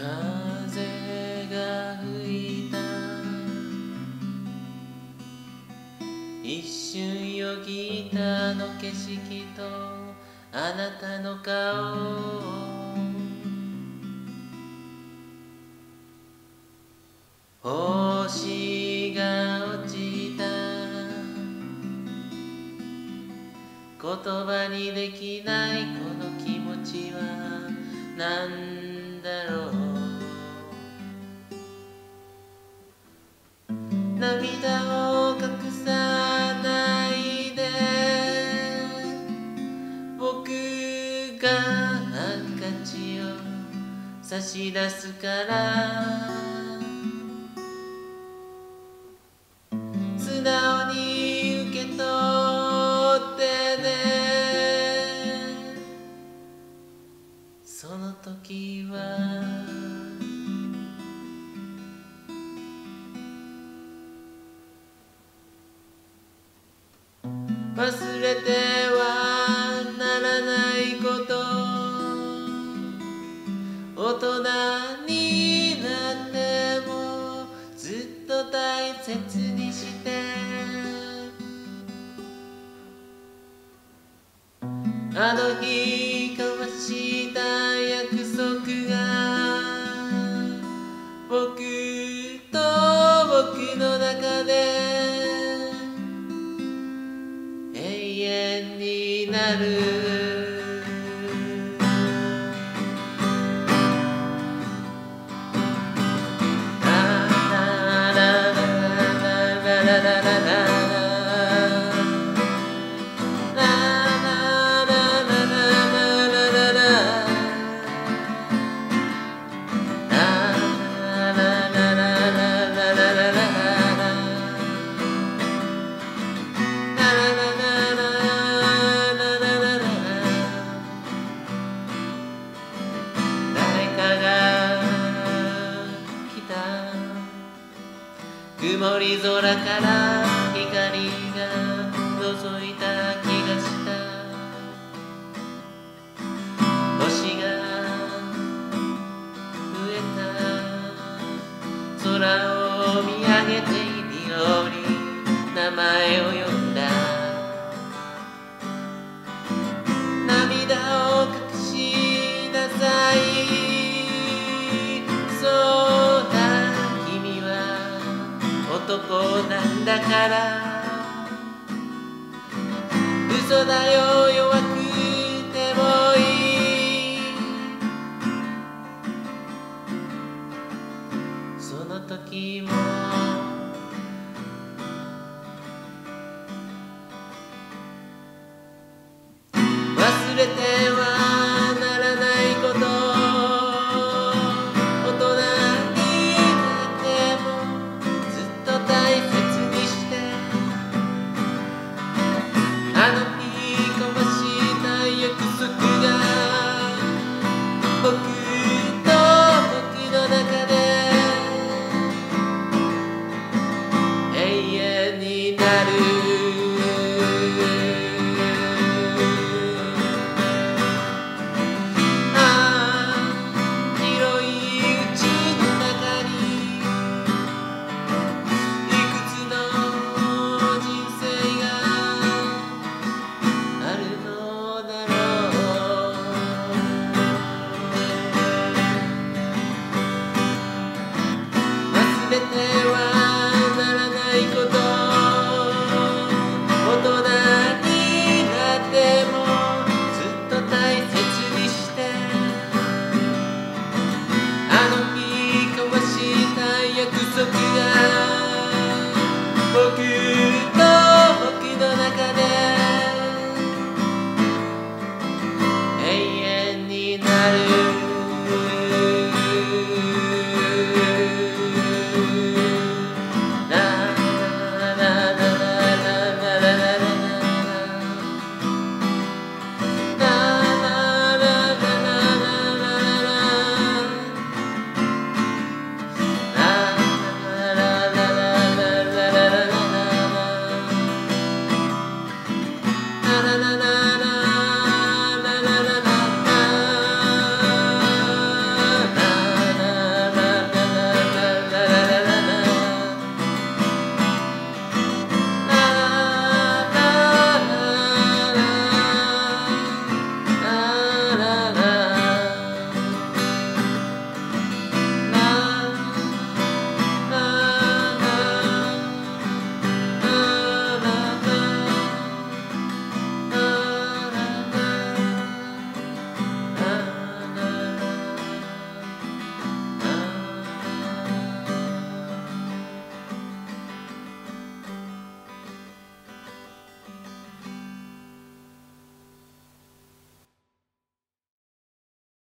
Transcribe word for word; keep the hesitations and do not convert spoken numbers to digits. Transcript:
風が吹いた一瞬よぎったの景色とあなたの顔星が落ちた言葉にできないこの気持ちはなんだろう。涙を隠さないで僕がハンカチを差し出すから素直に受け取ってね。その時は忘れてはならないこと大人になってもずっと大切にしてあの日交わした約束が僕と僕の中で永遠になる。曇り空から光が覗いた気がした。星が増えた空を見上げているように名前を呼んだ。涙を隠しなさい。そうだ君は男なんだから嘘だよ弱くてもいい。その時も忘れて